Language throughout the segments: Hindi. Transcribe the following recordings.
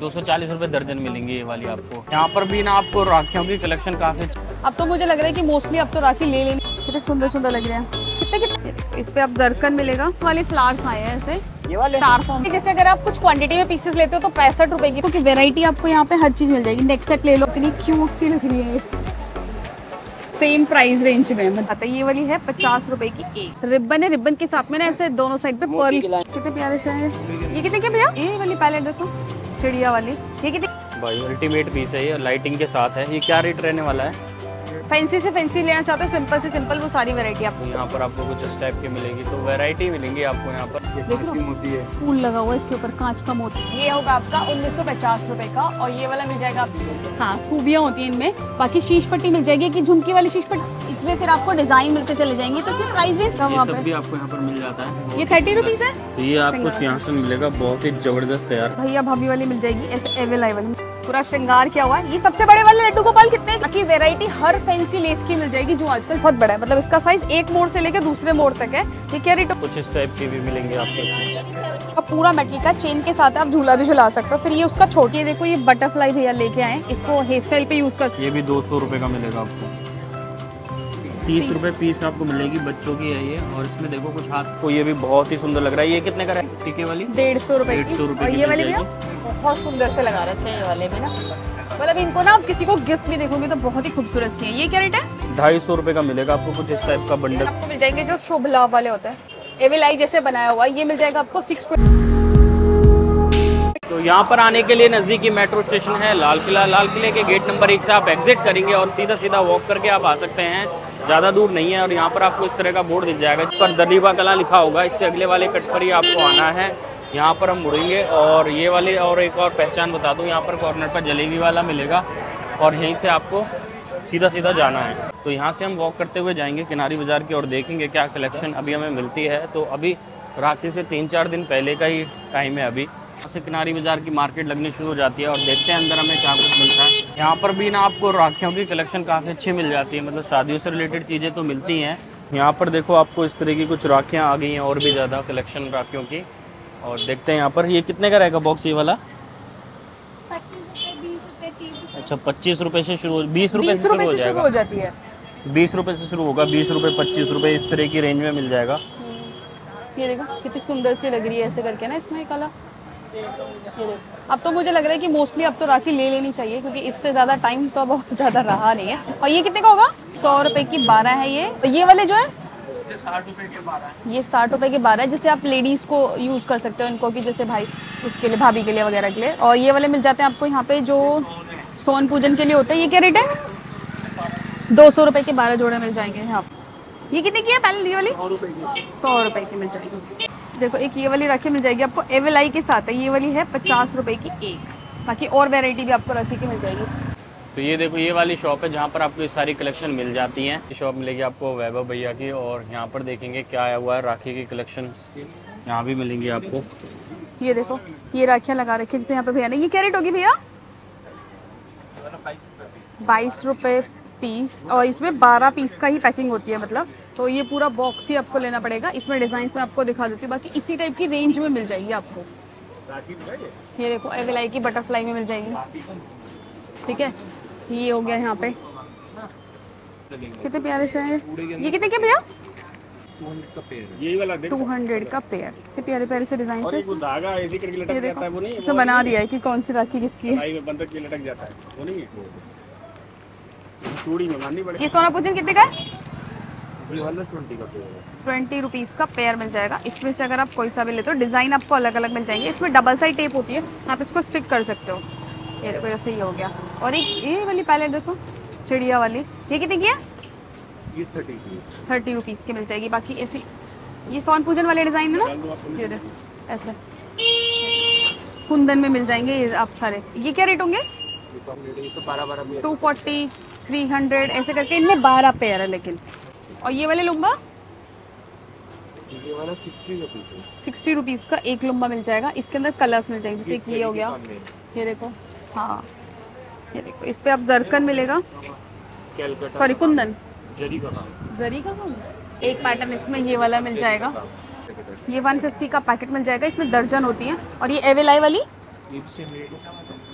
240 रुपए दर्जन मिलेंगी ये वाली आपको। यहाँ पर भी ना आपको राखियों की कलेक्शन काफी। अब तो मुझे लग रहा है कि मोस्टली अब तो राखी ले लेनी। कितने सुंदर सुंदर लग रहे हैं, कितने कितने। इस पे आप जरकन मिलेगा, वाले फ्लावर्स आए हैं ऐसे, ये वाले स्टार फॉर्म। जैसे अगर आप कुछ क्वांटिटी में पीसेस लेते हो तो 65 रुपए की, क्योंकि वेरायटी आपको यहाँ पे हर चीज मिल जाएगी। नेक सेट ले लो, इतनी क्यूट सी लग रही है, सेम प्राइस रेंज में बताइए। ये वाली है 50 रुपए की एक। रिबन है, रिबन के साथ में ना ऐसे दोनों साइड पे पर्ल, कितने प्यारे से हैं। ये कितने के भैया? ये वाली पैलेट देखो, चिड़िया वाली, ये कितने? भाई अल्टीमेट पीस है ये, लाइटिंग के साथ है। ये क्या रेट रहने वाला है? फैंसी से फैंसी लेना चाहते हो, सिंपल से सिंपल, वो सारी वैरायटी आपको यहाँ पर आपको कुछ इस टाइप की मिलेगी, तो वैरायटी मिलेंगी आपको यहाँ पर। देखो मोती है, फूल लगा हुआ है इसके ऊपर, कांच का मोती। ये होगा आपका 1950 रुपए का, और ये वाला मिल जाएगा आपको। हाँ, खूबियाँ होती हैं इनमें। बाकी शीश पट्टी मिल जाएगी, कि झुमकी वाली शीश पट्टी, इसमें फिर आपको डिजाइन मिलते चले जाएंगे, तो फिर प्राइस रेंज कम वहाँ पे भी आपको यहाँ पर मिल जाता है। ये 30 रुपीज है। ये आपको सिंहासन मिलेगा, बहुत ही जबरदस्त है यार। भैया भाभी वाली मिल जाएगी ऐसे, एवेल आई वाली, पूरा श्रृंगार किया हुआ है। ये सबसे बड़े वाले लड्डू गोपाल कितने की? वैरायटी हर फैंसी लेस की मिल जाएगी, जो आजकल बहुत बड़ा है। मतलब इसका साइज एक मोड़ से लेकर दूसरे मोड़ तक है। ये क्या रेट? कुछ इस टाइप की भी मिलेंगे आपको। पूरा मेटल का चेन के साथ आप झूला भी झुला सकते हो। फिर ये उसका छोटी, देखो ये बटरफ्लाई भैया लेके आए, इसको हेयर स्टाइल पे यूज कर। ये भी 200 रुपए का मिलेगा आपको। 30 रुपए पीस आपको मिलेगी, बच्चों की है ये। और इसमें देखो कुछ हाथ को, ये भी बहुत ही सुंदर लग रहा है। ये कितने का है? टीके वाली 150 रुपए की। 150 रुपए। और ये वाली भैया बहुत सुंदर से लगा रखे हैं ये वाले में ना, मतलब इनको ना आप किसी को गिफ्ट भी देखोगे तो बहुत ही खूबसूरत सी है। ये क्या रेट है? 250 रुपए का मिलेगा आपको, कुछ इस टाइप का बंडल आपको मिल जाएंगे जो शुभ लाभ वाले होते हैं, एविल आई जैसे बनाया हुआ। ये मिल जाएगा आपको 6। तो यहाँ पर आने के लिए नज़दीकी मेट्रो स्टेशन है लाल किला। लाल किले के गेट नंबर 1 से आप एग्जिट करेंगे और सीधा सीधा वॉक करके आप आ सकते हैं, ज़्यादा दूर नहीं है। और यहाँ पर आपको इस तरह का बोर्ड दिख जाएगा जिस पर दलीबा कला लिखा होगा। इससे अगले वाले कट पर ही आपको आना है। यहाँ पर हम मुड़ेंगे और ये वाले, और एक और पहचान बता दूँ, यहाँ पर कॉर्नर पर जलेबी वाला मिलेगा और यहीं से आपको सीधा सीधा जाना है। तो यहाँ से हम वॉक करते हुए जाएंगे किनारी बाज़ार की और देखेंगे क्या कलेक्शन अभी हमें मिलती है। तो अभी राखी से 3-4 दिन पहले का ही टाइम है। अभी यहाँ से किनारी बाज़ार की मार्केट लगनी शुरू हो जाती है और देखते हैं अंदर हमें क्या कुछ मिलता है। यहाँ पर भी ना आपको राखियों की कलेक्शन काफ़ी अच्छी मिल जाती है, मतलब शादियों से रिलेटेड चीज़ें तो मिलती हैं। यहाँ पर देखो आपको इस तरह की कुछ राखियाँ आ गई हैं और भी ज़्यादा कलेक्शन राखियों की। और देखते हैं यहाँ पर ये कितने का रहेगा बॉक्स ये वाला? 25 रुपए, 20 रुपए, 30 रुपए। अच्छा, 25 रुपए से शुरू, 20 रुपए से शुरू हो जाती है। 20 रुपए से शुरू होगा, 20 रुपए, 25 रुपए, इस तरह की रेंज में मिल जाएगा। ये देखो कितनी सुंदर सी लग रही है ऐसे करके ना, इसमें कलर। ये देखो, अब तो मुझे लग रहा है कि मोस्टली अब तो राखी ले लेनी चाहिए, क्योंकि इससे ज़्यादा टाइम तो बहुत ज़्यादा रहा नहीं है। और ये कितने का होगा? 100 रुपए की 12 है ये। और ये वाले जो है 60 रुपए के 12 है। ये 60 रुपए के 12 है। जैसे आप लेडीज को यूज कर सकते हो इनको, कि जैसे भाई उसके लिए, भाभी के लिए वगैरह के लिए। और ये वाले मिल जाते हैं आपको यहाँ पे जो सोन पूजन के लिए होता है। ये क्या रेट है? 200 रुपए के 12 जोड़े मिल जाएंगे यहाँ पे। ये कितने की है पहले? ये वाली 100 रुपए की मिल जाएगी। देखो एक ये वाली राखी मिल जाएगी आपको, एविल आई के साथ है। ये वाली है 50 रुपए की एक। बाकी और वैरायटी भी आपको राखी की मिल जाएगी। तो ये देखो ये वाली शॉप है जहाँ पर आपको ये सारी कलेक्शन मिल जाती हैं। ये शॉप मिलेगी आपको वैभव भैया की। और यहाँ पर देखेंगे क्या आया हुआ है, राखी की कलेक्शन यहाँ भी मिलेंगी आपको। ये देखो ये राखियाँ लगा रखी है जैसे यहाँ पे भैया ने। ये क्या रेट होगी भैया? 22 रुपए पीस। और इसमें 12 पीस का ही पैकिंग होती है, मतलब तो ये पूरा बॉक्स ही आपको लेना पड़ेगा। इसमें डिजाइन में आपको दिखा देती हूँ, बाकी इसी टाइप की रेंज में मिल जाएगी आपको। ये देखो एविल आई की बटरफ्लाई में मिल जाएगी, ठीक है। ये हो गया यहाँ पे, कितने प्यारे से हैं ये। कितने के भैया? 200 का पेयर। कितने प्यारे प्यारे से डिजाइन से। ये देखो इसे बना दिया है कि कौन सी राखी किसकी है। ये सोना पूजन कितने का है? 20 रुपीज़ का पेयर मिल जाएगा। इसमें से अगर आप कोई सा भी लेते हो, डिज़ाइन आपको अलग अलग मिल जाएंगे। इसमें डबल साइड टेप होती है, आप इसको स्टिक कर सकते हो। ये देखो जैसे ये हो गया। और एक ये वाली पैलेट देखो, चिड़िया वाली, ये कितनी की है? ये 30 रुपीज़ की मिल जाएगी। बाकी ऐसी ये सोन पूजन वाले डिज़ाइन है ना, ये देखो ऐसे कुंदन में मिल जाएंगे ये आप सारे। ये क्या रेट होंगे? 240, 300 ऐसे करके इनमें 12 पेयर है लेकिन। और ये वाले लुम्बा? ये वाला 60 रुपीज़ का एक लुम्बा मिल जाएगा। इसके अंदर कलर्स मिल जाएंगे, जैसे कि ये हो गया, ये देखो। हाँ ये देखो, इस पे आप जरकन मिलेगा, सॉरी कुंदन, जरी का एक पैटर्न इसमें ये वाला मिल जाएगा। ये 150 का पैकेट मिल जाएगा, इसमें दर्जन होती है। और ये एविल आई वाली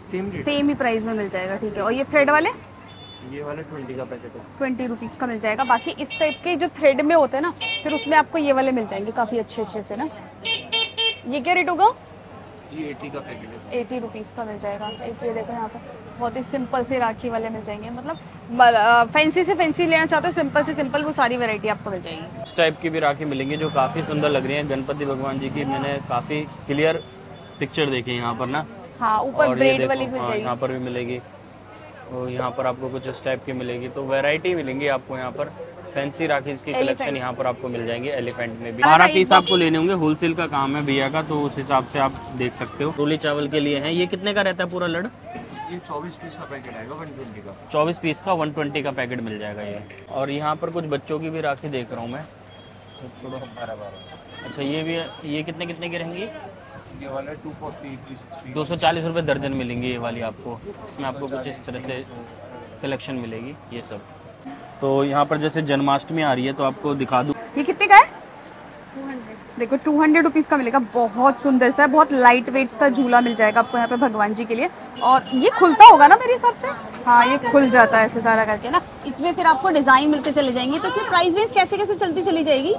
सेम ही प्राइस में मिल जाएगा, ठीक है। और ये थ्रेड वाले, ये वाले 20 का पैकेट है, 20 रुपीज़ का मिल जाएगा। बाकी इस टाइप के जो थ्रेड में होते हैं ना, फिर उसमें आपको ये वाले मिल जाएंगे काफ़ी अच्छे अच्छे से ना। ये क्या रेट होगा? ये 80 का पैकेट है, 80 रुपीज़ का मिल जाएगा। एक ये देखो यहाँ पर बहुत ही सिंपल से राखी वाले मिल जाएंगे, मतलब फैंसी से फैंसी लेना चाहते हो, सिंपल से सिंपल, वो सारी वैरायटी आपको मिल जाएगी। इस टाइप की भी राखी मिलेंगी जो काफ़ी सुंदर लग रही है। गणपति भगवान जी की मैंने काफ़ी क्लियर पिक्चर देखी है यहाँ पर ना। हाँ, ऊपर और ब्रेड वाली मिल हाँ, जाएगी। यहाँ पर भी मिलेगी, और यहाँ पर आपको कुछ इस टाइप की मिलेगी। तो वैरायटी मिलेंगी आपको यहाँ पर। फैंसी राखीज की कलेक्शन यहाँ पर आपको मिल जाएंगे। एलिफेंट में भी 12 पीस आपको लेने होंगे, होलसेल का काम है भैया का, तो उस हिसाब से आप देख सकते हो। रोली चावल के लिए है। ये कितने का रहता है पूरा लड़? ये 24 पीस का पैकेट आएगा, 120 का। 24 पीस का 120 का पैकेट मिल जाएगा ये। और यहाँ पर कुछ बच्चों की भी राखी देख रहा हूँ मैं, थोड़ा 12। अच्छा, ये भी है। ये कितने कितने की रहेंगी? ये वाला 240, 360, 240 रुपये दर्जन मिलेंगी ये वाली आपको। इसमें आपको कुछ इस तरह से कलेक्शन मिलेगी ये सब। तो यहाँ पर जैसे जन्माष्टमी आ रही है तो आपको दिखा दूँ। ये कितने का है? 200। देखो 200 रुपीज़ का मिलेगा। बहुत सुंदर सा, बहुत लाइट वेट सा झूला मिल जाएगा आपको यहाँ पे भगवान जी के लिए। और ये खुलता होगा ना मेरे हिसाब से? हाँ, ये खुल जाता है ऐसे सारा करके ना। इसमें फिर आपको डिज़ाइन मिलते चले जाएंगे। तो इसमें प्राइस रेंज कैसे कैसे चलती चली जाएगी?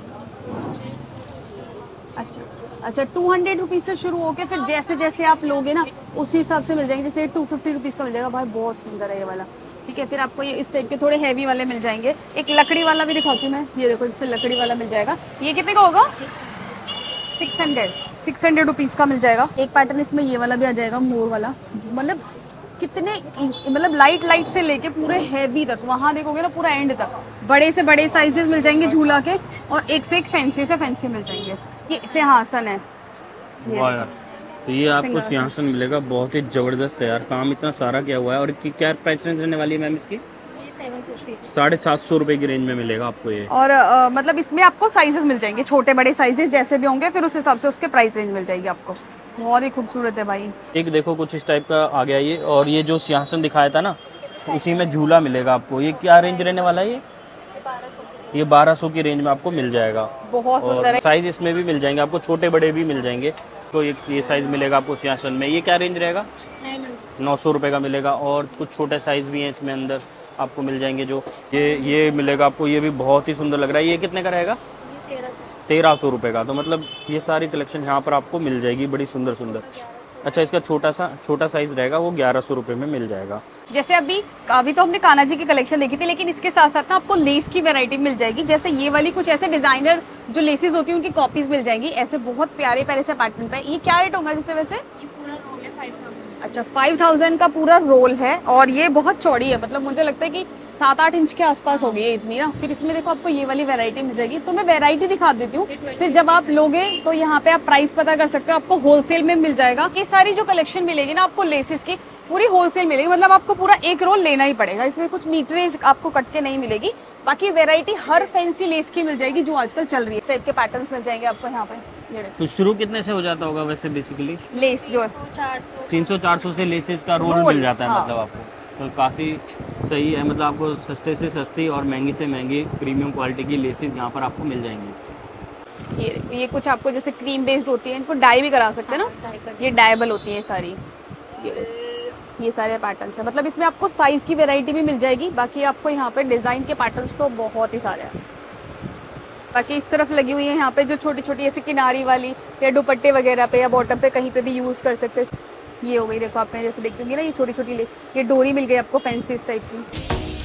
अच्छा, 200 रुपीज़ से शुरू होकर फिर जैसे जैसे आप लोगे ना उसी हिसाब से मिल जाएंगे। जैसे 250 रुपीज़ का मिल जाएगा। भाई बहुत सुंदर है ये वाला, ठीक है। फिर आपको ये इस टाइप के थोड़े हैवी वाले मिल जाएंगे। एक लकड़ी वाला भी दिखाती हूँ मैं, ये देखो, इससे लकड़ी वाला मिल जाएगा। ये कितने का होगा? 600 रुपीज़ का मिल जाएगा। एक पैटर्न इसमें ये वाला भी आ जाएगा, मोर वाला। मतलब कितने, मतलब लाइट से लेके पूरे हैवी तक, वहाँ देखोगे ना पूरा एंड तक बड़े से बड़े साइजेस मिल जाएंगे झूला के, और एक से एक फैंसी से फैंसी मिल जाएंगे। ये सिंहासन है, वाह यार, तो ये आपको सिंहासन मिलेगा। बहुत ही जबरदस्त है यार, काम इतना सारा किया हुआ है। और क्या प्राइस रेंज रहने वाली है मैम इसकी? 750 रुपए की रेंज में मिलेगा आपको ये। और मतलब इसमें आपको साइजेस मिल जाएंगे, छोटे बड़े साइजेस जैसे भी होंगे, फिर उस हिसाब से उसके प्राइस रेंज मिल जाएगी आपको। बहुत ही खूबसूरत है भाई। एक देखो कुछ इस टाइप का आ गया ये। और ये जो सिंहासन दिखाया था ना, उसी में झूला मिलेगा आपको। ये क्या रेंज रहने वाला है? ये 1200 की रेंज में आपको मिल जाएगा। बहुत सुंदर है। साइज इसमें भी मिल जाएंगे आपको, छोटे बड़े भी मिल जाएंगे। तो ये साइज मिलेगा आपको सिंहासन में। ये क्या रेंज रहेगा? 900 रुपये का मिलेगा। और कुछ छोटे साइज भी हैं इसमें अंदर आपको मिल जाएंगे। जो ये मिलेगा आपको, ये भी बहुत ही सुंदर लग रहा है। ये कितने का रहेगा? 1300 रुपये का। तो मतलब ये सारी कलेक्शन यहाँ पर आपको मिल जाएगी, बड़ी सुंदर सुंदर। अच्छा, इसका छोटा साइज रहेगा, वो 1100 रुपये में मिल जाएगा। जैसे अभी तो हमने कान्हा जी की कलेक्शन देखी थी, लेकिन इसके साथ साथ ना आपको लेस की वैरायटी मिल जाएगी। जैसे ये वाली कुछ ऐसे डिजाइनर जो लेसेस होती हैं उनकी कॉपीज मिल जाएंगी, ऐसे बहुत प्यारे प्यारे से पैटर्न पे। ये क्या रेट होगा जैसे वैसे? अच्छा, 5000 का पूरा रोल है। और ये बहुत चौड़ी है, मतलब मुझे लगता है कि 7-8 इंच के आसपास होगी ये इतनी ना। फिर इसमें देखो आपको ये वाली वैरायटी मिल जाएगी। तो मैं वैरायटी दिखा देती हूँ, फिर जब आप लोगे तो यहाँ पे आप प्राइस पता कर सकते हो। आपको होलसेल में मिल जाएगा। ये सारी जो कलेक्शन मिलेगी ना आपको लेसेस की, पूरी होलसेल मिलेगी। मतलब आपको पूरा एक रोल लेना ही पड़ेगा, इसमें कुछ मीटरेज आपको कट के नहीं मिलेगी। बाकी वैरायटी हर फैंसी लेस की मिल जाएगी जो आजकल चल रही है। इस टाइप के पैटर्न्स मिल जाएंगे आपको यहाँ पे। तो शुरू कितने से हो जाता होगा वैसे बेसिकली? लेस जो 300-400 से लेसेस का रोल मिल जाता है। हाँ। मतलब आपको तो काफ़ी सही है। मतलब आपको सस्ते से सस्ती और महंगी से महंगी प्रीमियम क्वालिटी की लेसेस यहाँ पर आपको मिल जाएंगी। ये कुछ आपको जैसे क्रीम बेस्ड होती है, इनको डाई भी करा सकते हैं ना, ये डाइबल होती है सारी। ये सारे पैटर्न्स है, मतलब इसमें आपको साइज की वैरायटी भी मिल जाएगी। बाकी आपको यहाँ पे डिजाइन के पैटर्न्स तो बहुत ही सारे हैं। बाकी इस तरफ लगी हुई है यहाँ पे जो छोटी छोटी ऐसी किनारी वाली, या दुपट्टे वगैरह पे या बॉटम पे कहीं पे भी यूज कर सकते हैं। ये हो गई, देखो आपने जैसे देखी होंगी ना, ये छोटी छोटी ये डोरी मिल गई आपको फैंसी इस टाइप की।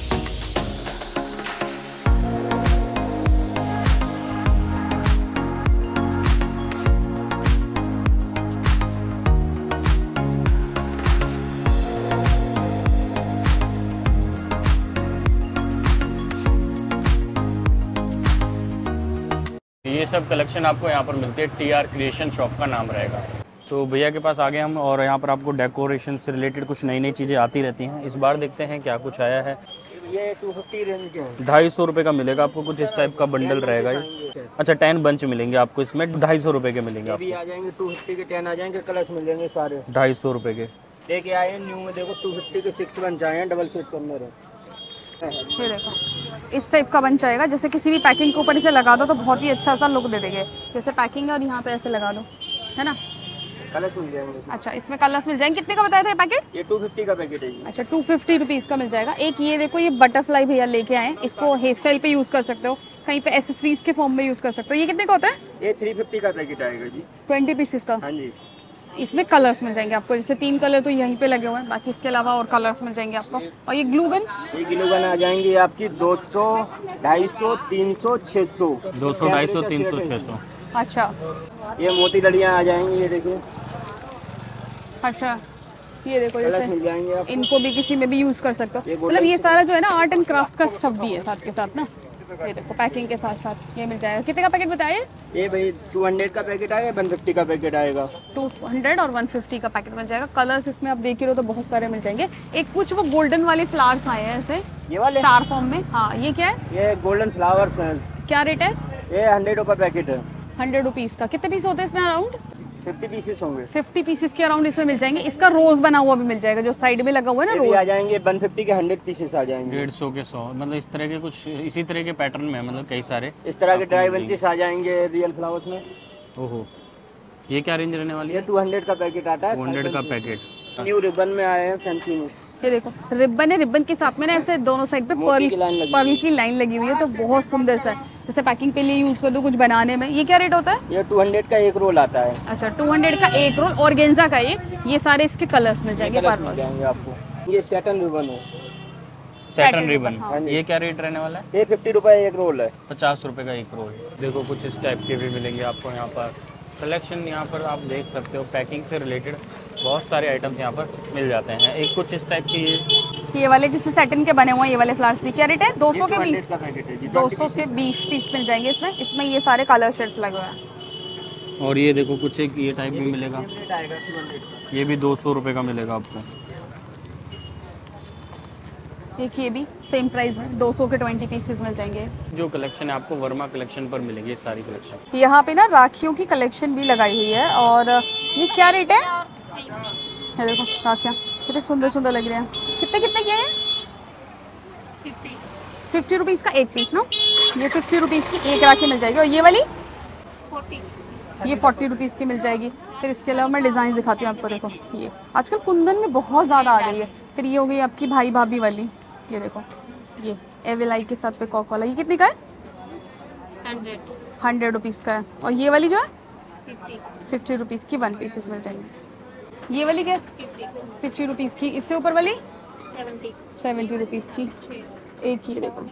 ये सब कलेक्शन आपको यहाँ पर मिलती है। TR क्रिएशन शॉप का नाम रहेगा। तो भैया के पास आ गए हम, और यहाँ पर आपको डेकोरेशन से रिलेटेड कुछ नई नई चीज़ें आती रहती हैं। इस बार देखते हैं क्या कुछ आया है। ये 250 रेंज के हैं। 250 रुपये का मिलेगा आपको, कुछ इस टाइप का बंडल रहेगा ये। अच्छा, 10 बंच मिलेंगे आपको इसमें, 250 रुपये के मिलेंगे अभी आपको। आ जाएंगे 250 के 10 आ जाएंगे, कलर्स मिल जाएंगे सारे 250 रुपये के। लेके आए न्यू में, देखो 250 के 6 बंच आए हैं, डबल सीट कॉर्नर है। ये देखो इस टाइप का बंच आएगा। जैसे किसी भी पैकिंग के ऊपर इसे लगा दो तो बहुत ही अच्छा सा लुक दे देंगे। जैसे पैकिंग है और यहाँ पे ऐसे लगा दो, है ना। कलर्स मिल जाएंगे। अच्छा, इसमें कलर्स मिल जाएंगे। कितने का बताया था ये पैकेट? ये 250 का पैकेट है। अच्छा, 250 रुपीज़ का मिल जाएगा। एक ये देखो, ये बटरफ्लाई भैया लेके आए हैं, इसको हेयर स्टाइल पे यूज़ कर सकते हो, कहीं पे एसेसरीज के फॉर्म में यूज़ कर सकते हो। ये कितने का होता है? ये 350 का पैकेट आएगा जी। 20 पीसेस का। हाँ जी। इसमें कलर्स मिल जाएंगे आपको, जैसे 3 कलर तो यहीं पे लगे हुए हैं, बाकी इसके अलावा और कलर्स मिल जाएंगे आपको। और ये ग्लू गन? ये ग्लू गन आ जाएंगी आपकी 200, 250, 300, 600। 200, 250, 300, 600। अच्छा, ये मोती लड़ियाँ आ जाएंगी, ये देखिए। अच्छा, ये देखो, कलर्स मिल जैसे जाएंगे आपको। इनको भी किसी में भी यूज़ कर सकते हो। ये मतलब ये सारा जो है ना आर्ट एंड क्राफ्ट का स्टफ भी है साथ के साथ ना। ये देखो, पैकिंग के साथ साथ ये मिल जाएगा। कितने का पैकेट बताइए? ये भाई 200 का पैकेट आएगा, 150 का पैकेट आएगा। 200 और 150 का पैकेट मिल जाएगा। कलर्स इसमें आप देख ही रहे हो तो बहुत सारे मिल जाएंगे। एक कुछ वो गोल्डन वाले फ्लावर्स आए हैं ऐसे, ये वाले स्टार फॉर्म में। हाँ, ये क्या है? ये गोल्डन फ्लावर्स हैं। क्या रेट है? ये 100 का पैकेट है। 100 रुपीज़ का। कितने पीस होते हैं इसमें? अराउंड 50 पीसेस होंगे। 50 पीसेस के अराउंड इसमें मिल जाएंगे। इसका रोज बना हुआ भी मिल जाएगा, जो साइड में लगा हुआ है ना ये भी रोज। आ जाएंगे 150 के 100 पीसेस आ जाएंगे। 150 के 100, मतलब इस तरह के कुछ इसी तरह के पैटर्न में, मतलब कई सारे इस तरह के ड्राई बंचेस आ जाएंगे रियल फ्लावर्स में। ओहो, ये क्या रेंज रहने वाली ये है? 200 का पैकेट आता है। 200 का पैकेट। न्यू रिबन में आए हैं फैंसी में। ये देखो, रिबन है, रिबन के साथ में ना ऐसे दोनों साइड पे मोती की लाइन लगी पर्ल की लाइन लगी हुई है, तो बहुत सुंदर सा है। जैसे पैकिंग के लिए यूज कर दो, कुछ बनाने में। ये क्या रेट होता है? ये 200 का एक रोल आता है। अच्छा, 200 का एक रोल। ऑर्गेन्जा का ये सारे इसके कलर्स मिल जाएंगे। कलर्स मिल जाएंगे आपको। ये सैटन रिबन है। Satin ribbon. हाँ। ये क्या रेट रहने वाला है? ये 50 रुपए एक रोल है। 50 रुपए का एक रोल। देखो, कुछ इस टाइप के भी मिलेंगे आपको यहाँ पर। कलेक्शन यहाँ पर आप देख सकते हो, पैकिंग से रिलेटेड बहुत सारे आइटम्स यहाँ पर मिल जाते हैं। एक कुछ इस टाइप की ये वाले जैसे सैटिन के बने हुए हैं, ये वाले फ्लावर्स भी। क्या रेट है? 200 के 20 का पैकेट है जी। 200 के 20 पीस मिल जाएंगे इसमें। इसमें ये सारे कलर शेड्स लगे हुए हैं। और ये देखो, कुछ एक ये टाइप भी मिलेगा। रेट आएगा 200 का। ये भी 200 रुपये का मिलेगा आपको। एक ये भी सेम प्राइस में 200 के 20 पीसेस मिल जाएंगे। जो कलेक्शन है आपको वर्मा कलेक्शन पर मिलेगी, ये सारी कलेक्शन। यहाँ पे ना राखियों की कलेक्शन भी लगाई हुई है। और ये क्या रेट है? ये देखो, राखियाँ कितने सुंदर सुंदर लग रहे हैं। कितने कितने के हैं? 50 रुपीज़ का एक पीस ना। ये 50 रुपीज़ की एक राखी मिल जाएगी। और ये वाली 40, ये 40 रुपीज़ की मिल जाएगी। फिर इसके अलावा मैं डिज़ाइन दिखाती हूँ आपको। देखो, ये आजकल कुंदन में बहुत ज़्यादा आ गई है। फिर ये हो गई आपकी भाई भाभी वाली। ये देखो, ये एविलाई के साथ पिकॉक वाला। ये कितने का है? 100 रुपीज़ का है। और ये वाली जो है 50 रुपीज़ की 1 पीसेस मिल जाएंगे। ये वाली क्या? 50 रुपीज़ की। इससे ऊपर वाली 70 रुपीज़ की। एक ये देखो,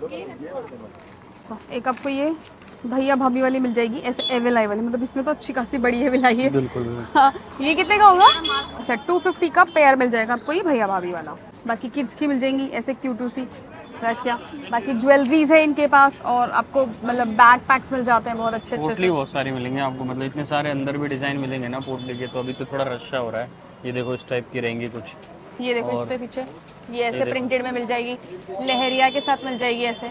एक आपको ये भैया भाभी वाली मिल जाएगी, ऐसे एविलाई वाली। मतलब इसमें तो अच्छी खासी बड़ी एविलाई है। बिल्कुल। हाँ, ये कितने का होगा? अच्छा, 250 का पेयर मिल जाएगा आपको ये भैया भाभी वाला। बाकी किड्स की मिल जाएंगी ऐसे क्यूट सी राखियाँ। बाकी ज्वेलरीज है इनके पास, और आपको मतलब बैग पैक्स मिल जाते हैं बहुत अच्छे अच्छे। पोटली बहुत सारी मिलेंगे आपको, मतलब इतने सारे अंदर भी डिज़ाइन मिलेंगे ना पोटली के। तो अभी तो थोड़ा रश हो रहा है। ये देखो, इस टाइप की रहेंगी कुछ। ये देखो, इस पे पीछे ये ऐसे प्रिंटेड में मिल जाएगी, लहरिया के साथ मिल जाएगी ऐसे।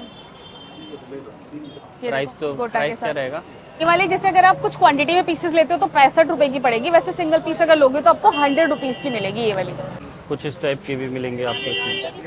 प्राइस तो प्राइस क्या रहेगा? ये वाली जैसे अगर आप कुछ क्वांटिटी में पीसेस लेते हो तो 65 रुपए की पड़ेगी। वैसे सिंगल पीस अगर लोगे तो आपको 100 रुपीज़ की मिलेगी ये वाली। कुछ इस टाइप की भी मिलेंगे आपको इसमें।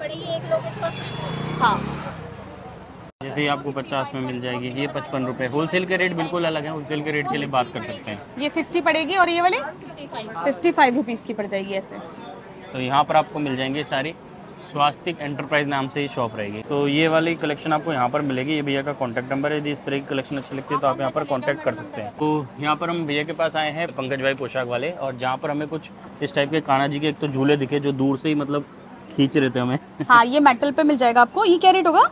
हाँ, जैसे ही आपको 50 में मिल जाएगी। ये 55 रुपये। होलसेल के रेट बिल्कुल अलग है, होलसेल के रेट के लिए बात कर सकते हैं। ये 50 पड़ेगी और ये वाली 55 रुपीज़ की पड़ जाएगी ऐसे। तो यहाँ पर आपको मिल जाएंगे सारी। स्वास्तिक एंटरप्राइज नाम से ही शॉप रहेगी। तो ये वाली कलेक्शन आपको यहाँ पर मिलेगी। ये भैया का कॉन्टैक्ट नंबर है। यदि इस तरह की कलेक्शन अच्छी लगती है तो आप यहाँ पर कॉन्टैक्ट कर सकते हैं। तो यहाँ पर हम भैया के पास आए हैं, पंकज भाई पोशाक वाले, और जहाँ पर हमें कुछ इस टाइप के कान्हा जी के एक तो झूले दिखे जो दूर से ही मतलब खींच रहे थे हमें। हाँ, ये मेटल पे मिल जाएगा आपको। ये क्या रेट होगा?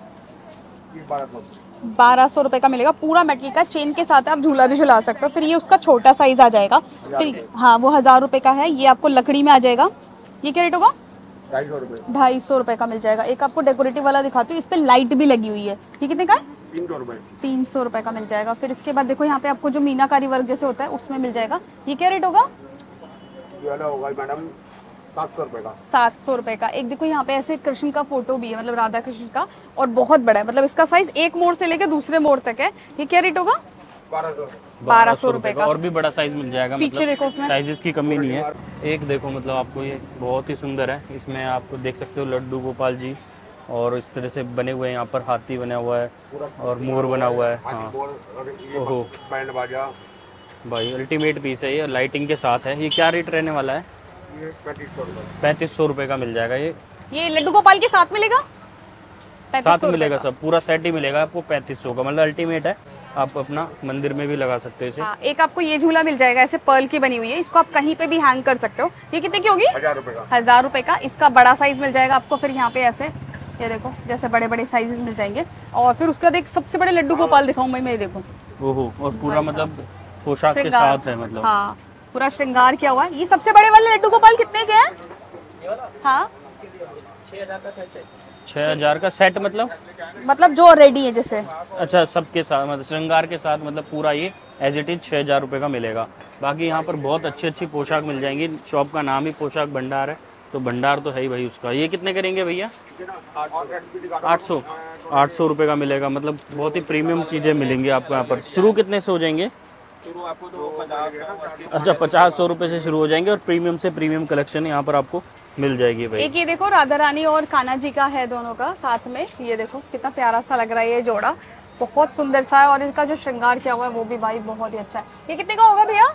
1200 रुपये का मिलेगा। पूरा मेटल का चेन के साथ आप झूला भी झुला सकते हो। फिर ये उसका छोटा साइज आ जाएगा। फिर हाँ, वो 1000 रुपये का है। ये आपको लकड़ी में आ जाएगा। ये क्या रेट होगा? 250 रुपये का मिल जाएगा। एक आपको डेकोरेटिव वाला दिखाती हूँ, इस पे लाइट भी लगी हुई है। ये कितने का है? 300 रुपये का मिल जाएगा। फिर इसके बाद देखो, यहाँ पे आपको जो मीनाकारी वर्क जैसे होता है उसमें मिल जाएगा। ये क्या रेट होगा? मैडम 700 रुपये का। 700 रुपये का। एक देखो, यहाँ पे ऐसे कृष्ण का फोटो भी है, मतलब राधा कृष्ण का, और बहुत बड़ा है। मतलब इसका साइज एक मोड़ से लेकर दूसरे मोड़ तक है। ये क्या रेट होगा? 1200 रुपये का। और भी बड़ा साइज मिल जाएगा। पीछे देखो, उसमें साइजेस की कमी नहीं है। एक देखो, मतलब आपको ये बहुत ही सुंदर है। इसमें आप देख सकते हो लड्डू गोपाल जी, और इस तरह से बने हुए हैं। यहाँ पर हाथी बना हुआ है और मोर बना हुआ है। हाँ, ओहो, बैंड बाजा, भाई अल्टीमेट पीस है ये, लाइटिंग के साथ है। ये क्या रेट रहने वाला है? ये 3500 रुपये का मिल जाएगा ये। ये लड्डू गोपाल के साथ मिलेगा? साथ 3500 मिलेगा, रुपए सब पूरा सेट ही मिलेगा आपको 3500 का। मतलब अल्टीमेट है, आप अपना मंदिर में भी लगा सकते हो इसे। हाँ, एक आपको ये झूला मिल जाएगा, ऐसे पर्ल की बनी हुई है, इसको आप कहीं पे भी हैंग कर सकते हो। ये कितने की होगी? 1000 रुपए का। 1000 रुपए का। इसका बड़ा साइज मिल जाएगा आपको। फिर यहाँ पे ऐसे ये देखो, जैसे बड़े बड़े साइजेस मिल जाएंगे। और फिर उसका देख सबसे बड़े लड्डू गोपाल दिखाऊं मैं, ये देखो। ओहो, और पूरा मतलब पोशाक के श्रृंगार। साथ है, मतलब हाँ, पूरा श्रृंगार किया हुआ है। ये सबसे बड़े वाले लड्डू गोपाल कितने के हैं? हाँ, 6000 का सेट, मतलब जो रेडी है जैसे। अच्छा, सबके साथ मतलब श्रृंगार के साथ, मतलब पूरा ये एज इट इज 6000 रुपये का मिलेगा। बाकी यहाँ पर बहुत अच्छी अच्छी पोशाक मिल जाएंगी। शॉप का नाम ही पोशाक भंडार है, तो भंडार तो है ही भाई उसका। ये कितने करेंगे भैया? 800 रुपये का मिलेगा। मतलब बहुत ही प्रीमियम चीज़ें मिलेंगी आपको यहाँ पर। शुरू कितने से हो जाएंगे? अच्छा, 50-100 रुपये से शुरू हो जाएंगे, और प्रीमियम से प्रीमियम कलेक्शन यहाँ पर आपको मिल जाएगी भाई। एक ये देखो, राधा रानी और कान्हा जी का है, दोनों का साथ में। ये देखो कितना प्यारा सा लग रहा है ये जोड़ा, बहुत सुंदर सा है। और इनका जो श्रृंगार किया हुआ है वो भी भाई बहुत ही अच्छा है। ये कितने का होगा भैया?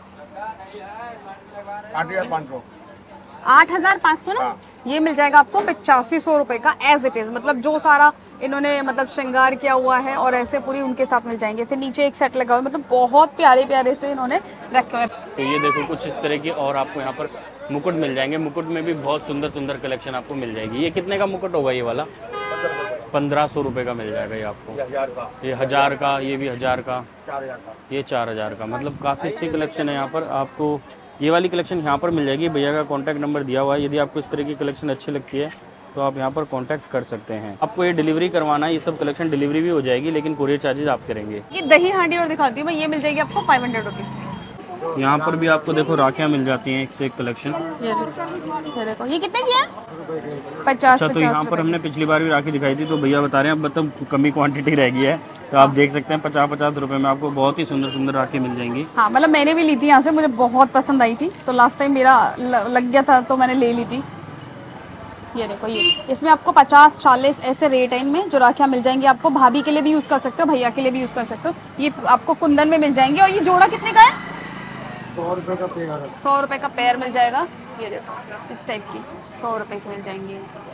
8500। 8500 ना? ये मिल जाएगा आपको 8500 रुपए का एज इट इज। मतलब जो सारा इन्होंने मतलब श्रृंगार किया हुआ है, और ऐसे पूरी उनके साथ मिल जाएंगे। फिर नीचे एक सेट लगा हुआ है, मतलब बहुत प्यारे प्यारे से इन्होंने रखे हुए हैं। तो ये देखो कुछ इस तरह की, और आपको यहाँ पर मुकुट मिल जाएंगे। मुकुट में भी बहुत सुंदर सुंदर कलेक्शन आपको मिल जाएगी। ये कितने का मुकुट होगा ये वाला? 1500 रुपये का मिल जाएगा ये आपको। 1000 का। ये 1000 का, ये भी 1000 का, 4000 का। ये 4000 का। मतलब काफ़ी अच्छी कलेक्शन है यहाँ पर आपको। ये वाली कलेक्शन यहाँ पर मिल जाएगी। भैया का कॉन्टैक्ट नंबर दिया हुआ है। यदि आपको इस तरह की कलेक्शन अच्छी लगती है तो आप यहाँ पर कांटेक्ट कर सकते हैं। आपको ये डिलीवरी करवाना है, ये सब कलेक्शन डिलीवरी भी हो जाएगी, लेकिन कुरियर चार्जेस आप करेंगे। ये दही हांडी और दिखाती हूँ मैं, ये मिल जाएगी आपको 500 रुपीज़ की। यहाँ पर भी आपको देखो राखियाँ मिल जाती हैं, एक से एक कलेक्शन। ये देखो, ये कितने की है? 50। अच्छा, तो यहाँ पर हमने पिछली बार भी राखी दिखाई थी, तो भैया बता रहे हैं मतलब कमी क्वांटिटी रह गई है, तो आप देख सकते हैं 50-50 रुपए में आपको बहुत ही सुंदर सुंदर राखी मिल जाएंगी। हाँ, मतलब मैंने भी ली थी यहाँ से, मुझे बहुत पसंद आई थी, तो लास्ट टाइम मेरा लग गया था तो मैंने ले ली थी। ये देखो, ये इसमें आपको 50-40 ऐसे रेट है इनमें जो राखियाँ मिल जाएंगी आपको। भाभी के लिए भी यूज़ कर सकते हो, भैया के लिए भी यूज़ कर सकते हो। ये आपको कुंदन में मिल जाएंगे। और ये जोड़ा कितने का है? 100 रुपए का पेयर। 100 रुपए का पेयर मिल जाएगा। ये देखो इस टाइप की 100 रुपए की मिल जाएंगी।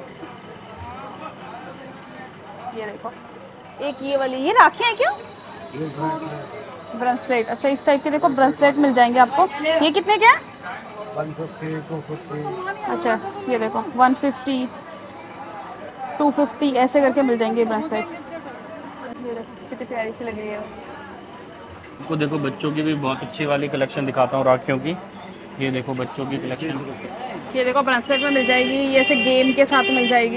ये देखो, एक ये वाली, ये राखी है क्या? ब्रेसलेट। अच्छा, इस टाइप के देखो ब्रेसलेट मिल जाएंगे आपको। ये कितने के हैं? 150, 250। अच्छा, ये देखो 150, 250 ऐसे करके मिल जाएंगे ब्रेसलेट्स। ये देखो कितनी प्यारी सी लग रही है। आपको देखो बच्चों की भी बहुत अच्छी वाली कलेक्शन दिखाता हूँ राखियों की। ये देखो बच्चों की कलेक्शन। ये देखो ब्रेसलेट में मिल जाएगी, ये ऐसे गेम के साथ मिल जाएगी।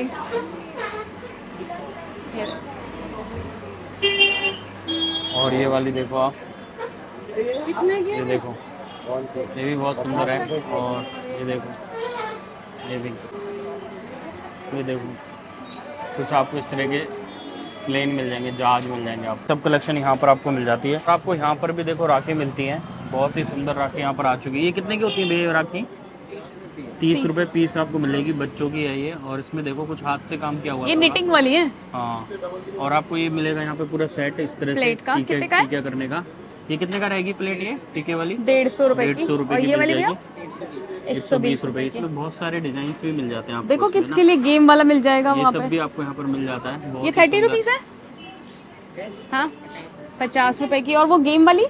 और ये वाली देखो आप, ये देखो ये भी बहुत सुंदर है। और ये देखो, ये भी, ये देखो कुछ आपको इस तरह के प्लेन मिल जाएंगे, जहाज मिल जाएंगे। आप सब कलेक्शन यहाँ पर आपको मिल जाती है। आपको यहाँ पर भी देखो राखी मिलती हैं, बहुत ही सुंदर राखी यहाँ पर आ चुकी है। ये कितने की होती है भैया राखी? 30 रुपये पीस आपको मिलेगी। बच्चों की है ये, और इसमें देखो कुछ हाथ से काम किया हुआ है। ये निटिंग वाली है। हाँ, और आपको ये मिलेगा यहाँ पे पूरा सेट इस तरह से प्लेट का कितने का है? टीका करने का। ये कितने का रहेगी प्लेट? ये टीके वाली 150 रुपए की। 150 रुपये और की ये मिल वाली जाएगी। 120 रुपये। इसमें बहुत सारे डिजाइन भी मिल जाते हैं आपको। देखो इसमें किड्स ना, के लिए गेम वाला मिल जाएगा ये वहाँ सब पे। भी आपको यहाँ पर मिल जाता है। बहुत ये ही 30 सुंदर। रुपीज़ है। हाँ, 50 रुपए की। और वो गेम वाली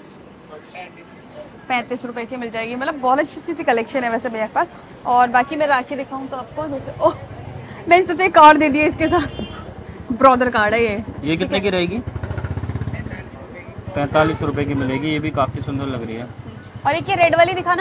35 रुपए की मिल जाएगी। मतलब बहुत अच्छी अच्छी सी कलेक्शन है वैसे भैया के पास। और बाकी मैं राखी दिखाऊं तो आपको, जैसे ओह, मैंने सोचा कार्ड दे दिया इसके साथ, ब्रदर कार्ड है ये। ये कितने की रहेगी? 45 रुपए की मिलेगी। ये भी काफ़ी सुंदर लग रही है। और एक ये रेड वाली दिखाना।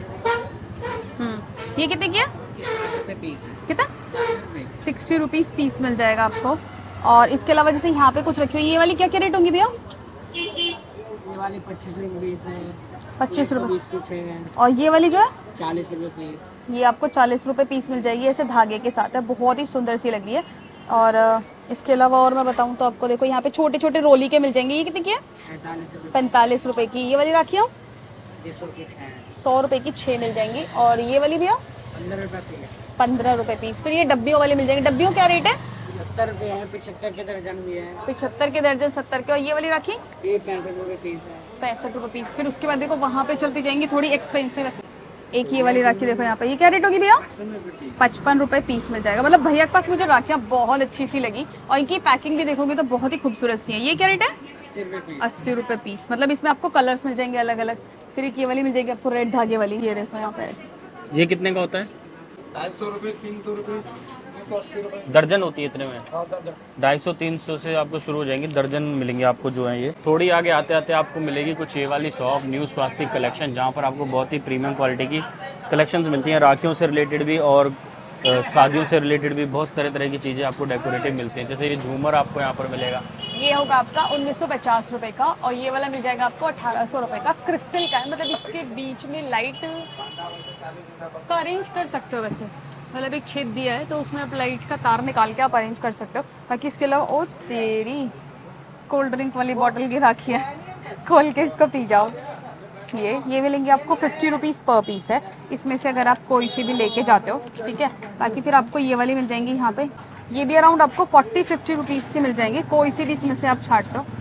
ये कितने की है? कितना? 60 रुपीज़ पीस मिल जाएगा आपको। और इसके अलावा जैसे यहाँ पे कुछ रखी हुई, ये वाली क्या क्या रेट होंगी भैया? ये वाली 25 रुपये है, 25 रुपये। 20 की 6 है, और ये वाली जो है 40 रुपये पीस। ये आपको 40 रुपये पीस मिल जाएगी, ऐसे धागे के साथ है। बहुत ही सुंदर सी लगी है। और इसके अलावा और मैं बताऊँ तो आपको देखो यहाँ पे छोटे छोटे रोली के मिल जाएंगे। ये कितने की है? 45 रुपये की। ये वाली राखियाँ 100 की 6 है, 100 रुपये की 6 मिल जाएंगी। और ये वाली भैया 15 रुपये पीस। 15 रुपए पीस। फिर ये डब्बियों वाले मिल जाएंगे, डब्बियों क्या रेट है? 70 रुपए है, 75 के दर्जन भी है। 75 के दर्जन, 70 के। और ये वाली राखी ये 65 रुपए पीस है। 65 रुपए पीस। फिर उसके बाद देखो वहाँ पे चलती जाएंगी, थोड़ी एक्सपेंसिव है। एक ये वाली राखी देखो यहाँ पे, ये क्या रेट होगी भैया? 55 रुपए पीस मिल जाएगा। मतलब भैया के पास मुझे राखियाँ बहुत अच्छी सी लगी और इनकी पैकिंग भी देखोगे तो बहुत ही खूबसूरत सी है। ये क्या रेट है? 80 रुपए पीस। मतलब इसमें आपको कलर्स मिल जाएंगे अलग अलग। फिर एक ये वाली मिल जाएगी आपको रेड धागे वाली, ये देखो यहाँ पे। ये कितने का होता है? 250 रुपये, 300 रुपये, 180 रुपये दर्जन होती है इतने में? 250-300 से आपको शुरू हो जाएंगी, दर्जन मिलेंगे आपको जो है ये। थोड़ी आगे आते आते आपको मिलेगी कुछ ये वाली शॉप, न्यू स्वास्तिक कलेक्शन, जहाँ पर आपको बहुत ही प्रीमियम क्वालिटी की कलेक्शंस मिलती हैं। राखियों से रिलेटेड भी और शादियों से रिलेटेड भी बहुत तरह तरह की चीज़ें आपको डेकोरेटिव मिलती हैं। जैसे ये झूमर आपको यहाँ पर मिलेगा, ये होगा आपका 1950 रुपए का। और ये वाला मिल जाएगा आपको 1800 रुपए का। क्रिस्टल का है, मतलब इसके बीच में लाइट का अरेंज कर सकते हो। वैसे मतलब एक छेद दिया है तो उसमें आप लाइट का तार निकाल के आप अरेंज कर सकते हो। बाकी इसके अलावा ओ तेरी कोल्ड ड्रिंक वाली बॉटल की राखी है, खोल के इसको पी जाओ। ये मिलेंगे आपको 50 रुपीज़ पर पीस है। इसमें से अगर आप कोई सी भी लेके जाते हो, ठीक है। बाकी फिर आपको ये वाली मिल जाएंगी यहाँ पे, ये भी अराउंड आपको 40-50 रुपीज़ की मिल जाएंगी। कोई सी भी इसमें से आप छाट दो।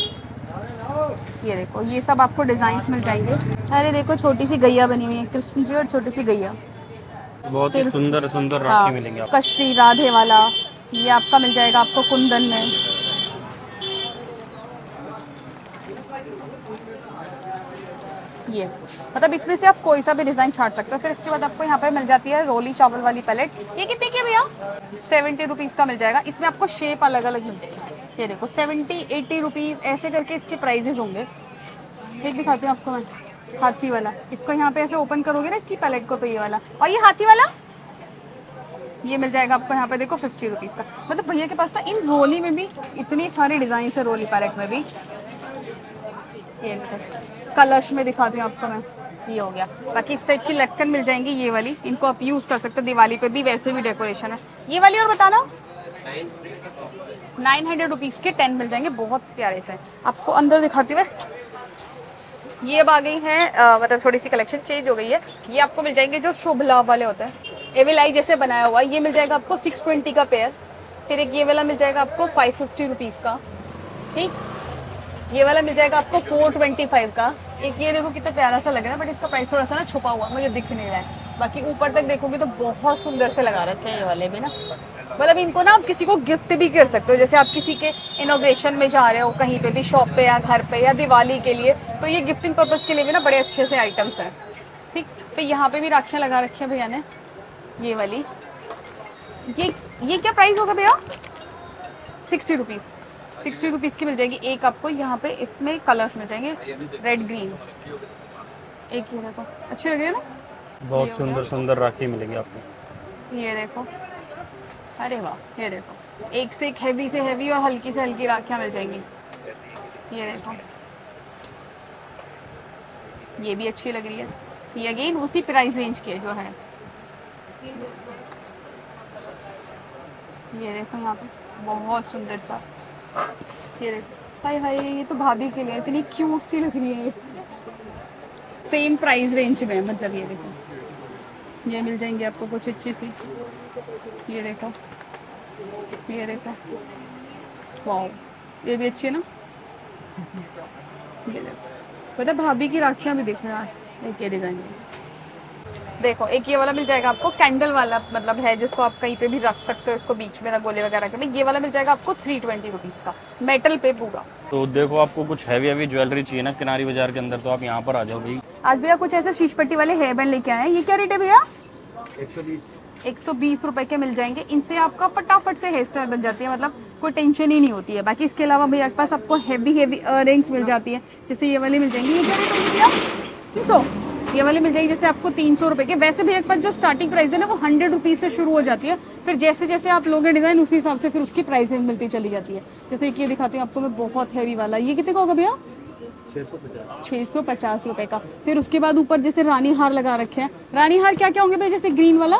ये देखो, ये सब आपको डिज़ाइंस मिल जाएंगे। अरे देखो छोटी सी गैया बनी हुई है, कृष्ण जी और छोटी सी गैया, बहुत ही सुंदर सुंदर राखी मिलेंगे आपको। कश्री राधे वाला ये आपका मिल जाएगा आपको कुंदन में। ये मतलब इसमें से आप कोई सा भी डिजाइन छाट सकते हो। फिर इसके बाद आपको यहाँ पर मिल जाती है रोली चावल वाली पैलेट। ये कितने की है भैया? 70 रुपीज़ का मिल जाएगा। इसमें आपको शेप अलग अलग मिल जाएगी। ये देखो 70-80 रुपीज़ ऐसे करके इसके प्राइजेस होंगे। एक दिखाती हूँ आपको मैं, हाथी वाला। इसको यहाँ पे ऐसे ओपन करोगे ना इसकी पैलेट को, तो ये वाला। और ये हाथी वाला ये मिल जाएगा आपको यहाँ पे देखो 50 रुपीज़ का। मतलब भैया के पास ना इन रोली में भी इतनी सारी डिज़ाइन है, रोली पैलेट में भी। ये कलश में दिखाती हूँ आपको मैं, ये हो गया। बाकी इस टाइप की लटकन मिल जाएंगी ये वाली, इनको आप यूज़ कर सकते हो दिवाली पे भी, वैसे भी डेकोरेशन है। ये वाली और बताना 900 रुपीज़ के 10 मिल जाएंगे, बहुत प्यारे से। आपको अंदर दिखाती हुए ये अब आ गई है, मतलब थोड़ी सी कलेक्शन चेंज हो गई है। ये आपको मिल जाएंगे जो शुभ लाभ वाले होते हैं, एविल आई जैसे बनाया हुआ, ये मिल जाएगा आपको 620 का पेयर। फिर एक ये वाला मिल जाएगा आपको 550 रुपीज़ का, ठीक। ये वाला मिल जाएगा आपको 425 का। एक ये देखो कितना प्यारा सा लग रहा है, बट इसका प्राइस थोड़ा सा ना छुपा हुआ मुझे दिख नहीं रहा है। बाकी ऊपर तक देखोगे तो बहुत सुंदर से लगा रखे हैं ये वाले भी ना। मतलब इनको ना आप किसी को गिफ्ट भी कर सकते हो, जैसे आप किसी के इनॉग्रेशन में जा रहे हो कहीं पे भी, शॉप पे या घर पे या दिवाली के लिए, तो ये गिफ्टिंग पर्पज़ के लिए भी ना बड़े अच्छे से आइटम्स हैं, ठीक। तो यहाँ पे भी राखियाँ लगा रखी हैं भैया ने, ये वाली। ये क्या प्राइस होगा भैया? 60 रुपीज़। 60 रुपीज़ की मिल जाएगी एक आपको। यहाँ पे इसमें कलर्स मिल जाएंगे, रेड ग्रीन। एक ये देखो, अच्छी लग रही है ना, बहुत सुंदर सुंदर राखी मिलेगी आपको। ये देखो, अरे वाह, ये देखो एक से एक हैवी से हैवी और हल्की से हल्की राखियाँ मिल जाएंगी। ये देखो, ये भी अच्छी लग रही है। ये अगेन उसी प्राइस रेंज के जो है। ये देखो यहाँ पे बहुत सुंदर सा, ये देखो, हाय हाय, ये तो भाभी के लिए इतनी क्यूट सी लग रही है। सेम प्राइस रेंज में, मतलब ये देखो, ये मिल जाएंगे आपको कुछ अच्छी सी। ये देखो, ये देखो, वाओ, ये भी अच्छी है ना। ये देखो, मतलब भाभी की राखियाँ भी देखो यार, एक ये डिज़ाइन देखो। एक ये वाला मिल जाएगा आपको कैंडल वाला, मतलब है जिसको आप कहीं पे भी रख सकते हो, इसको बीच में रंगोली वगैरह के में। ये वाला मिल जाएगा आपको 320 रुपीज़ का, मेटल पे पूरा। तो देखो आपको कुछ हैवी हैवी ज्वेलरी चाहिए ना किनारी बाजार के अंदर, तो आप यहाँ पर आ जाओ भाई। आज भैया कुछ ऐसे शीश पट्टी वाले हेयर बैंड लेके आए हैं। ये क्या रेट है भैया? 120 रुपए के मिल जाएंगे। इनसे आपका फटाफट से हेयर स्टाइल बन जाती है, मतलब कोई टेंशन ही नहीं होती है। बाकी इसके अलावा भैया के पास आपको हैवी हैवी इयररिंग्स मिल जाती है, जैसे ये वाली मिल जाएंगी। ये क्या रेट होगी भैया? 300। ये वाली मिल जाएगी जैसे आपको 300 रुपए के। वैसे भैया के पास जो स्टार्टिंग प्राइस है ना वो 100 रुपीज़ से शुरू हो जाती है। फिर जैसे जैसे आप लोगे डिज़ाइन, उसी हिसाब से फिर उसकी प्राइस रेंज मिलती चली जाती है। जैसे एक ये दिखाती हूँ आपको मैं, बहुत हैवी वाला। ये कितने का होगा भैया? 650 रुपए का। फिर उसके बाद ऊपर जैसे रानी हार लगा रखे हैं। रानी हार क्या क्या होंगे भाई? जैसे ग्रीन वाला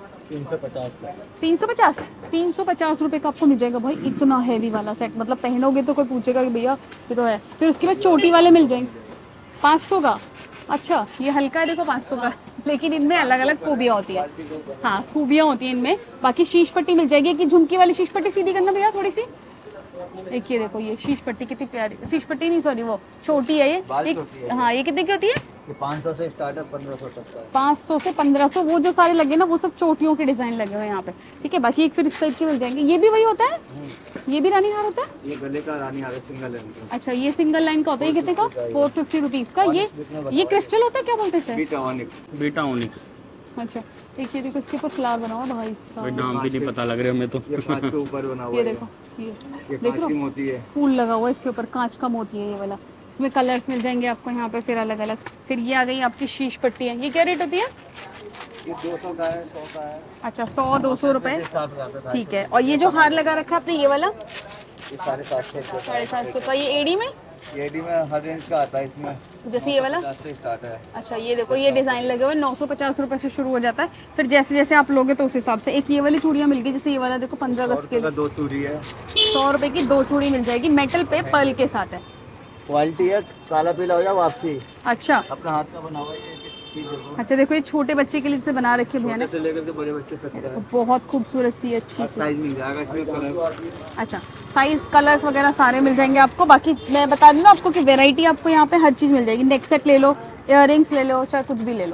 350 रुपए का आपको मिल जाएगा भाई। इतना हैवी वाला सेट, मतलब पहनोगे तो कोई पूछेगा कि भैया ये तो है। फिर उसके बाद चोटी वाले मिल जाएंगे 500 का। अच्छा, ये हल्का है देखो 500 का लेकिन इनमें अलग अलग खूबियाँ होती है। हाँ, खूबियाँ होती हैं इनमें। बाकी शीश पट्टी मिल जाएगी कि झुमकी वाली शीश पट्टी सीधी करना भैया थोड़ी सी। एक ये देखो, ये शीश पट्टी कितनी प्यारी, शीश पट्टी नहीं सॉरी वो छोटी है ये एक। हाँ, ये कितने की होती है? 500 से स्टार्ट है, 1500 तक का है। 500 से 1500। वो जो सारे लगे ना वो सब चोटियों के डिजाइन लगे हुए हैं यहाँ पे, ठीक है। बाकी एक फिर इस टाइप के मिल जाएंगे। ये भी वही होता है, ये भी रानी हार होता है। ये गले का रानी हार है, सिंगल लाइन का। अच्छा, ये सिंगल लाइन का होता है। ये कितने का? 450 रुपीज का। ये क्रिस्टल होता है, क्या बोलते हैं इसे? Beta Onyx. अच्छा, एक ये देखो, इसके ऊपर फ्लावर बना हुआ भाई साहब। नाम भी नहीं पता लग रहे हमें तो। ये कांच के ऊपर बना हुआ है। ये देखो, ये कांच की मोती है। फूल लगा हुआ है इसके ऊपर, कांच का मोती है ये वाला। इसमें कलर्स मिल जाएंगे आपको यहाँ पे फिर अलग अलग। फिर ये आ गई आपकी शीश पट्टी है। ये क्या रेट होती है? ये 200 का है, 100 का है। अच्छा, 100-200 रुपए, स्टार्ट हो जाता है। ठीक है। और ये जो हार लगा रखा है आपने, ये वाला ये 750 750 का। ये एडी में, ये एडी में हर रेंज का आता है। इसमें जैसे ये वाला। 50 से स्टार्ट है। अच्छा, ये देखो, ये डिजाइन लगे हुए 950 रुपए से शुरू हो जाता है। फिर जैसे जैसे आप लोगे तो उस हिसाब से। एक ये वाली चूड़ियां मिल गई, जैसे ये वाला देखो 15 अगस्त के लिए 2 चूड़ी है। 100 रुपए की 2 चूड़ी मिल जाएगी, मेटल पे पर्ल के साथ है। क्वालिटी है, काला पीला हो जाए वापसी। अच्छा अपना हाथ का बना हुआ है ये चीज़ देखो। अच्छा, देखो ये छोटे बच्चे के लिए जैसे बना रखी है भैया ने, छोटे से लेकर के बड़े बच्चे तक का है। बहुत खूबसूरत सी अच्छी सी। साइज मिल जाएगा इसमें, कलर। अच्छा, साइज कलर्स वगैरह सारे मिल जाएंगे आपको। बाकी मैं बता दूं ना आपको कि वैरायटी आपको यहाँ पे हर चीज़ मिल जाएगी। नेक सेट ले लो, इयररिंग्स ले लो, चाहे कुछ भी ले लो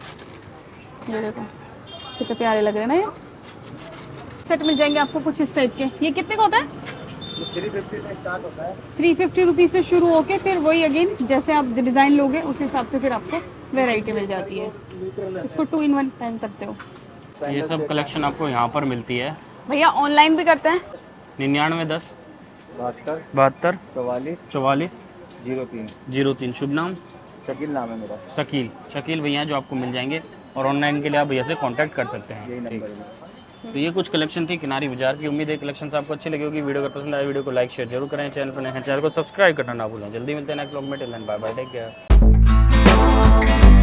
आप। ये देखो कितने प्यारे लग रहे हैं ना। ये सेट मिल जाएंगे आपको कुछ इस टाइप के। ये कितने का होता है? 350 से स्टार्ट होता है। 350 रुपीज़ से शुरू होके फिर वही अगेन जैसे आप डिज़ाइन लोगे उस हिसाब से फिर आपको वैरायटी मिल जाती है। इसको 2 in 1 पहन सकते हो। ये सब कलेक्शन आपको यहाँ पर मिलती है। भैया ऑनलाइन भी करते हैं? 99 10 72 72 44 44 03 03। शुभ नाम? शकील नाम है मेरा। शकील भैया जो आपको मिल जाएंगे। और ऑनलाइन के लिए आप भैया से कांटेक्ट कर सकते हैं। यही नंबर है। तो ये कुछ कलेक्शन थी किनारी बाजार की। उम्मीद है कलेक्शन आपको अच्छी लगी होगी। वीडियो का पसंद आया वीडियो को लाइक शेयर जरूर करें। चैनल पर नए हैं, चैनल को सब्सक्राइब करना ना भूलें। जल्दी मिलते हैं नेक्स्ट व्लॉग में। Till then bye bye, take care.